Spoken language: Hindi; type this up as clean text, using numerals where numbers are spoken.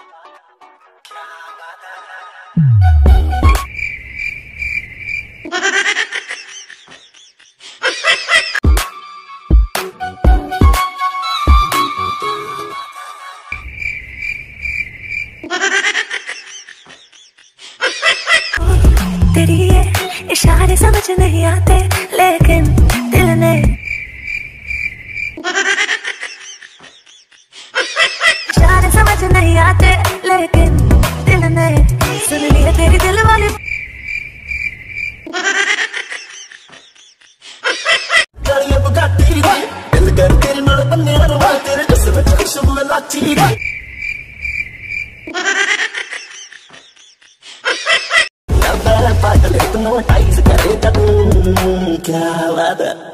तेरी ये इशारे समझ नहीं आते, लेकिन दिल ने इशारे समझ नहीं आते, लेकिन दिल ने सुन लिए तेरी दिल वाली। दिल कर तेरे नाल बन्ने रवा, तेरे जिस्म विच खुशबू लाची पागल हिप्नोटाइज करे तू, क्या बात है।